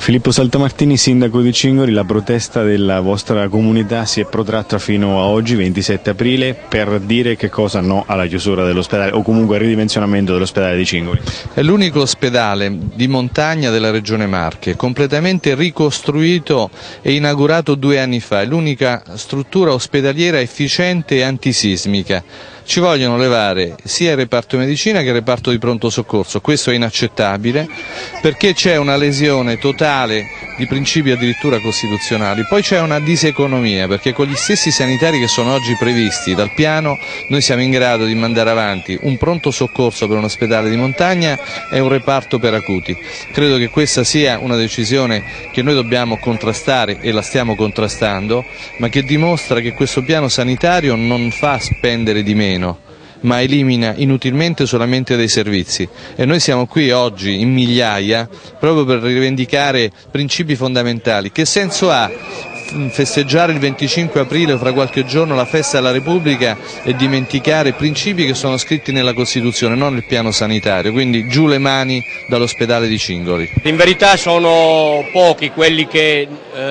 Filippo Saltamartini, sindaco di Cingoli, la protesta della vostra comunità si è protratta fino a oggi, 27 aprile, per dire che cosa no alla chiusura dell'ospedale o comunque al ridimensionamento dell'ospedale di Cingoli. È l'unico ospedale di montagna della regione Marche, completamente ricostruito e inaugurato 2 anni fa, è l'unica struttura ospedaliera efficiente e antisismica. Ci vogliono levare sia il reparto medicina che il reparto di pronto soccorso, questo è inaccettabile perché c'è una lesione totale di principi addirittura costituzionali, poi c'è una diseconomia perché con gli stessi sanitari che sono oggi previsti dal piano noi siamo in grado di mandare avanti un pronto soccorso per un ospedale di montagna e un reparto per acuti. Credo che questa sia una decisione che noi dobbiamo contrastare e la stiamo contrastando, ma che dimostra che questo piano sanitario non fa spendere di meno, ma elimina inutilmente solamente dei servizi e noi siamo qui oggi in migliaia proprio per rivendicare principi fondamentali. Che senso ha festeggiare il 25 aprile o fra qualche giorno la festa della Repubblica e dimenticare principi che sono scritti nella Costituzione, non nel piano sanitario, quindi giù le mani dall'ospedale di Cingoli. In verità sono pochi quelli che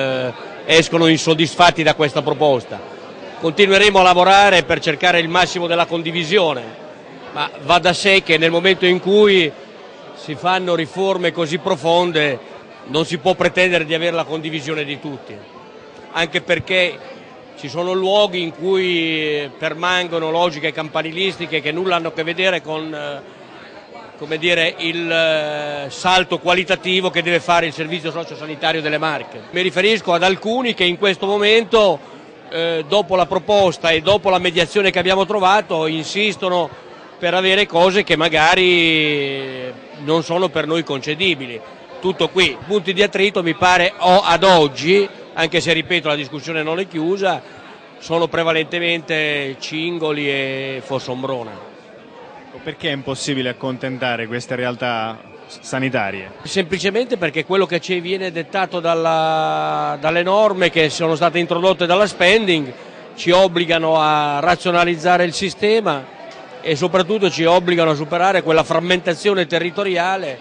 escono insoddisfatti da questa proposta. Continueremo a lavorare per cercare il massimo della condivisione, ma va da sé che nel momento in cui si fanno riforme così profonde non si può pretendere di avere la condivisione di tutti, anche perché ci sono luoghi in cui permangono logiche campanilistiche che nulla hanno a che vedere con come dire, il salto qualitativo che deve fare il servizio sociosanitario delle Marche. Mi riferisco ad alcuni che in questo momento dopo la proposta e dopo la mediazione che abbiamo trovato insistono per avere cose che magari non sono per noi concedibili. Tutto qui. Punti di attrito mi pare ad oggi, anche se ripeto la discussione non è chiusa, sono prevalentemente Cingoli e Fossombrona. Perché è impossibile accontentare queste realtà sanitarie? Semplicemente perché quello che ci viene dettato dalle norme che sono state introdotte dalla spending ci obbligano a razionalizzare il sistema e soprattutto ci obbligano a superare quella frammentazione territoriale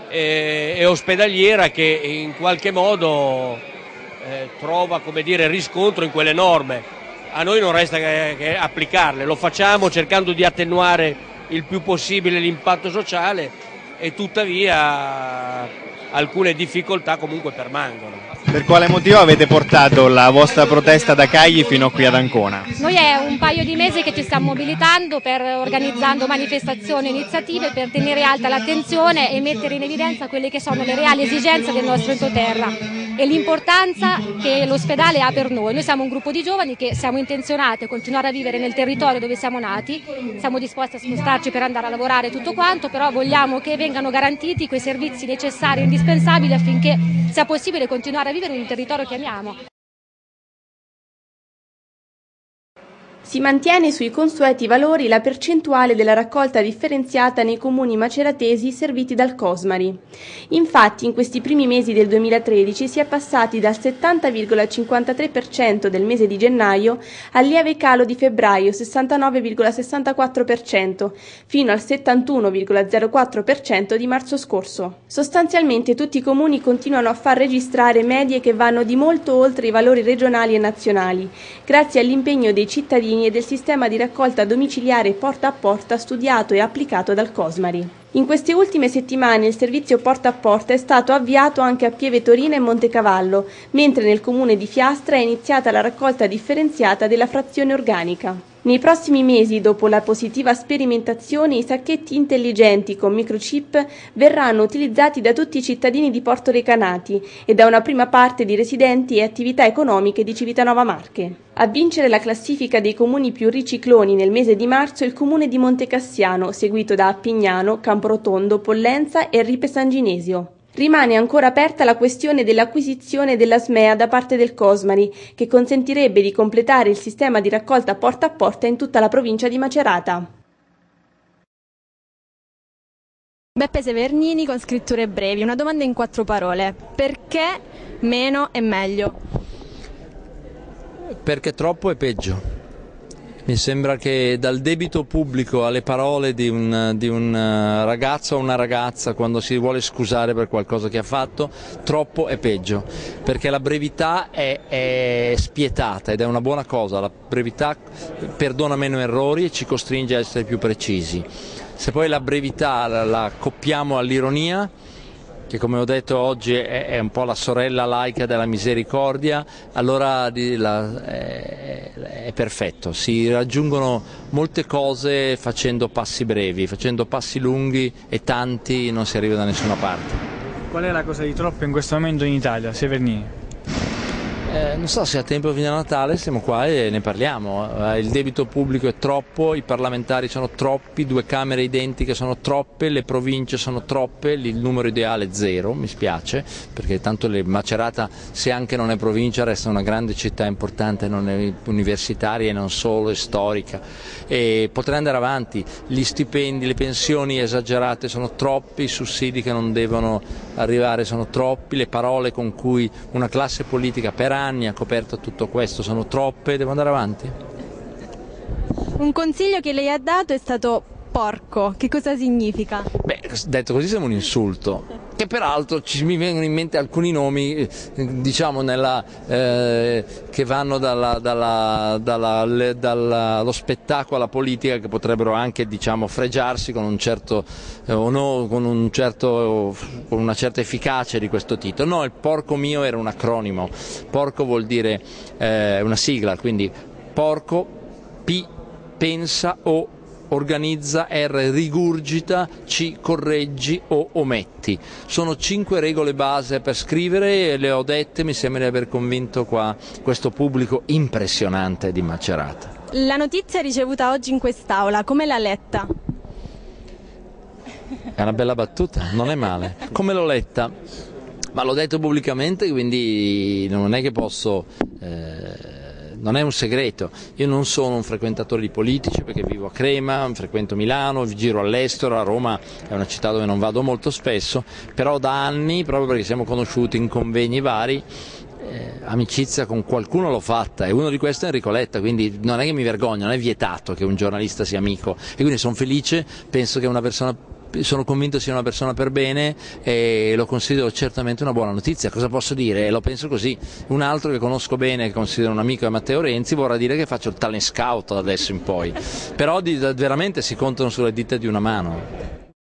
e ospedaliera che in qualche modo trova, come dire, riscontro in quelle norme. A noi non resta che applicarle, lo facciamo cercando di attenuare il più possibile l'impatto sociale e tuttavia alcune difficoltà comunque permangono. Per quale motivo avete portato la vostra protesta da Cagli fino qui ad Ancona? Noi è un paio di mesi che ci stiamo mobilitando organizzando manifestazioni e iniziative per tenere alta l'attenzione e mettere in evidenza quelle che sono le reali esigenze del nostro entroterra e l'importanza che l'ospedale ha per noi. Noi siamo un gruppo di giovani che siamo intenzionati a continuare a vivere nel territorio dove siamo nati, siamo disposti a spostarci per andare a lavorare tutto quanto, però vogliamo che vengano garantiti quei servizi necessari e indispensabili affinché sia possibile continuare a vivere in un territorio che amiamo. Si mantiene sui consueti valori la percentuale della raccolta differenziata nei comuni maceratesi serviti dal Cosmari. Infatti in questi primi mesi del 2013 si è passati dal 70,53% del mese di gennaio al lieve calo di febbraio 69,64% fino al 71,04% di marzo scorso. Sostanzialmente tutti i comuni continuano a far registrare medie che vanno di molto oltre i valori regionali e nazionali, grazie all'impegno dei cittadini e del sistema di raccolta domiciliare porta a porta studiato e applicato dal Cosmari. In queste ultime settimane il servizio porta a porta è stato avviato anche a Pieve Torina e Montecavallo, mentre nel comune di Fiastra è iniziata la raccolta differenziata della frazione organica. Nei prossimi mesi, dopo la positiva sperimentazione, i sacchetti intelligenti con microchip verranno utilizzati da tutti i cittadini di Porto Recanati e da una prima parte di residenti e attività economiche di Civitanova Marche. A vincere la classifica dei comuni più ricicloni nel mese di marzo il comune di Montecassiano, seguito da Appignano, Camporotondo, Pollenza e Ripe San Ginesio. Rimane ancora aperta la questione dell'acquisizione della SMEA da parte del Cosmari, che consentirebbe di completare il sistema di raccolta porta a porta in tutta la provincia di Macerata. Beppe Severnini con scritture brevi, una domanda in 4 parole. Perché meno è meglio? Perché troppo è peggio. Mi sembra che dal debito pubblico alle parole di un ragazzo o una ragazza quando si vuole scusare per qualcosa che ha fatto, troppo è peggio, perché la brevità è spietata ed è una buona cosa, la brevità perdona meno errori e ci costringe a essere più precisi. Se poi la brevità la accoppiamo all'ironia, che come ho detto oggi è un po' la sorella laica della misericordia, allora è perfetto, si raggiungono molte cose facendo passi brevi, facendo passi lunghi e tanti non si arriva da nessuna parte. Qual è la cosa di troppo in questo momento in Italia, Severnini? Non so se a tempo fino a Natale siamo qua e ne parliamo, il debito pubblico è troppo, i parlamentari sono troppi, 2 camere identiche sono troppe, le province sono troppe, il numero ideale è 0, mi spiace, perché tanto Macerata, se anche non è provincia, resta una grande città importante, non è universitaria e non solo, è storica, e potrei andare avanti, gli stipendi, le pensioni esagerate sono troppi, i sussidi che non devono arrivare sono troppi, le parole con cui una classe politica per anni ha coperto tutto questo sono troppe, devo andare avanti. Un consiglio che lei ha dato è stato porco, che cosa significa? Beh, detto così sembra un insulto, che peraltro mi vengono in mente alcuni nomi, diciamo, che vanno dallo spettacolo alla politica, che potrebbero anche, diciamo, fregiarsi con un certo con una certa efficacia di questo titolo. No, il porco mio era un acronimo, porco vuol dire una sigla, quindi porco, P pensa, O organizza, R rigurgita, C correggi o ometti. Sono 5 regole base per scrivere e le ho dette, mi sembra di aver convinto qua questo pubblico impressionante di Macerata. La notizia ricevuta oggi in quest'aula, come l'ha letta? È una bella battuta, non è male. Come l'ho letta? Ma l'ho detto pubblicamente, quindi non è che posso... non è un segreto, io non sono un frequentatore di politici perché vivo a Crema, frequento Milano, giro all'estero, a Roma è una città dove non vado molto spesso, però da anni, proprio perché siamo conosciuti in convegni vari, amicizia con qualcuno l'ho fatta e uno di questi è Enrico Letta, quindi non è che mi vergogno, non è vietato che un giornalista sia amico e quindi sono felice, penso che sono convinto sia una persona per bene e lo considero certamente una buona notizia. Cosa posso dire? Lo penso così. Un altro che conosco bene, che considero un amico, è Matteo Renzi, vorrà dire che faccio il talent scout da adesso in poi, però veramente si contano sulle dita di una mano.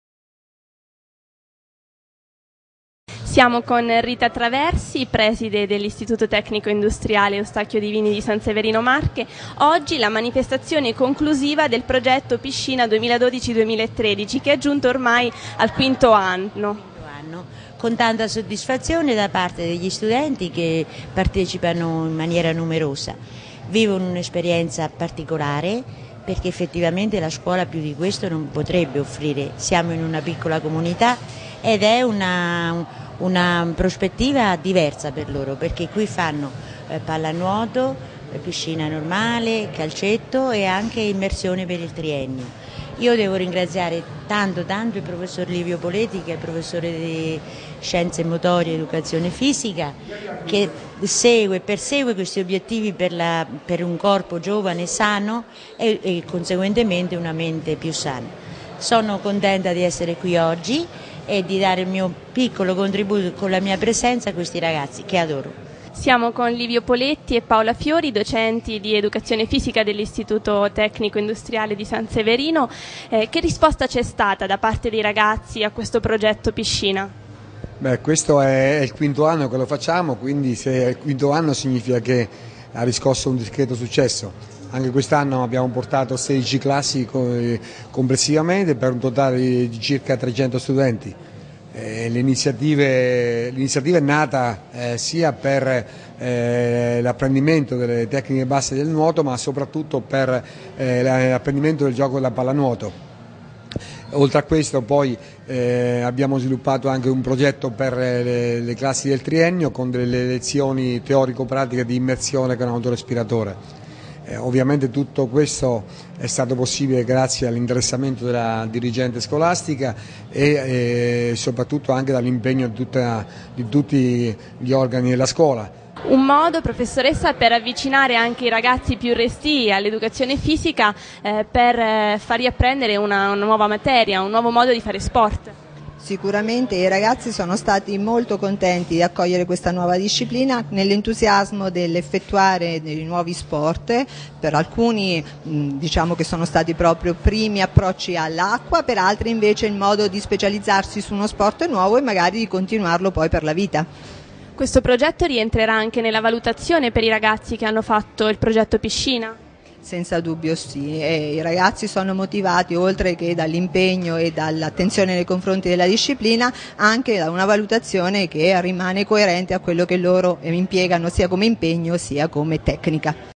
Siamo con Rita Traversi, preside dell'Istituto Tecnico Industriale Eustachio Divini di San Severino Marche. Oggi la manifestazione conclusiva del progetto Piscina 2012-2013 che è giunto ormai al 5° anno. Con tanta soddisfazione da parte degli studenti che partecipano in maniera numerosa. Vivono un'esperienza particolare perché effettivamente la scuola più di questo non potrebbe offrire. Siamo in una piccola comunità ed è una prospettiva diversa per loro, perché qui fanno pallanuoto, piscina normale, calcetto e anche immersione per il triennio. Io devo ringraziare tanto il professor Livio Poletti, che è professore di Scienze Motorie e Educazione Fisica, che persegue questi obiettivi per un corpo giovane e sano e conseguentemente una mente più sana. Sono contenta di essere qui oggi e di dare il mio piccolo contributo con la mia presenza a questi ragazzi che adoro. Siamo con Livio Poletti e Paola Fiori, docenti di Educazione Fisica dell'Istituto Tecnico Industriale di San Severino. Che risposta c'è stata da parte dei ragazzi a questo progetto Piscina? Beh, questo è il 5° anno che lo facciamo, quindi se è il 5° anno significa che ha riscosso un discreto successo. Anche quest'anno abbiamo portato 16 classi complessivamente per un totale di circa 300 studenti. L'iniziativa è nata sia per l'apprendimento delle tecniche basse del nuoto, ma soprattutto per l'apprendimento del gioco della pallanuoto. Oltre a questo poi abbiamo sviluppato anche un progetto per le classi del triennio con delle lezioni teorico-pratiche di immersione con autorespiratore. Ovviamente tutto questo è stato possibile grazie all'interessamento della dirigente scolastica e soprattutto anche dall'impegno di tutti gli organi della scuola. Un modo, professoressa, per avvicinare anche i ragazzi più restii all'educazione fisica, per fargli apprendere una nuova materia, un nuovo modo di fare sport. Sicuramente i ragazzi sono stati molto contenti di accogliere questa nuova disciplina nell'entusiasmo dell'effettuare dei nuovi sport. Per alcuni diciamo che sono stati proprio primi approcci all'acqua, per altri invece il modo di specializzarsi su uno sport nuovo e magari di continuarlo poi per la vita. Questo progetto rientrerà anche nella valutazione per i ragazzi che hanno fatto il progetto piscina? Senza dubbio sì, e i ragazzi sono motivati oltre che dall'impegno e dall'attenzione nei confronti della disciplina anche da una valutazione che rimane coerente a quello che loro impiegano sia come impegno sia come tecnica.